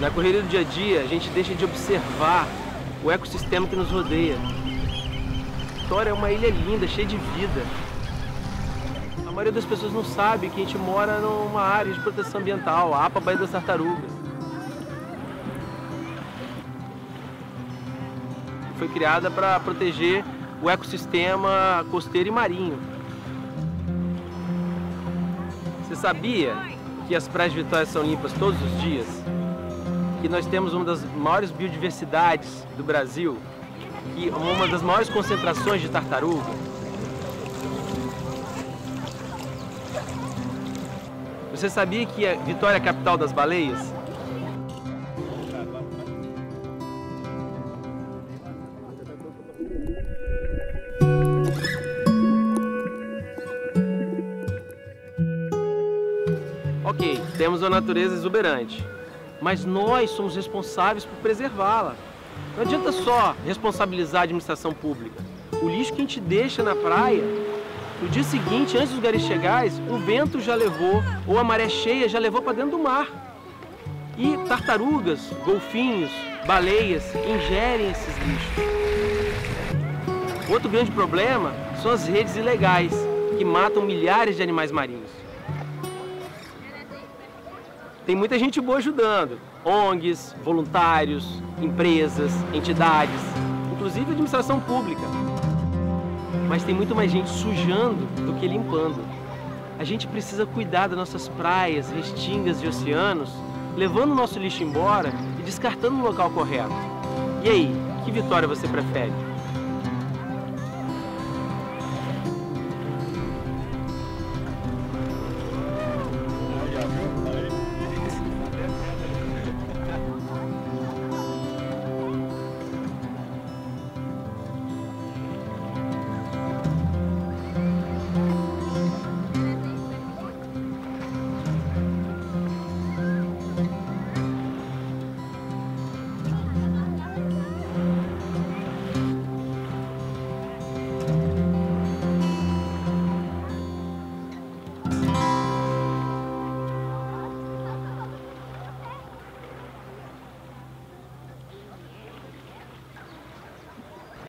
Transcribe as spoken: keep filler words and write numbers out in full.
Na correria do dia a dia, a gente deixa de observar o ecossistema que nos rodeia. Vitória é uma ilha linda, cheia de vida. A maioria das pessoas não sabe que a gente mora numa área de proteção ambiental, a APA Baía das Tartarugas. Foi criada para proteger o ecossistema costeiro e marinho. Você sabia que as praias de Vitória são limpas todos os dias? Que nós temos uma das maiores biodiversidades do Brasil, e uma das maiores concentrações de tartaruga? Você sabia que a Vitória é a capital das baleias? Ok, temos uma natureza exuberante, mas nós somos responsáveis por preservá-la. Não adianta só responsabilizar a administração pública. O lixo que a gente deixa na praia, no dia seguinte, antes dos garis chegarem, o vento já levou, ou a maré cheia já levou para dentro do mar. E tartarugas, golfinhos, baleias ingerem esses lixos. Outro grande problema são as redes ilegais, que matam milhares de animais marinhos. Tem muita gente boa ajudando, O N Gs, voluntários, empresas, entidades, inclusive a administração pública. Mas tem muito mais gente sujando do que limpando. A gente precisa cuidar das nossas praias, restingas e oceanos, levando o nosso lixo embora e descartando no local correto. E aí, que Vitória você prefere?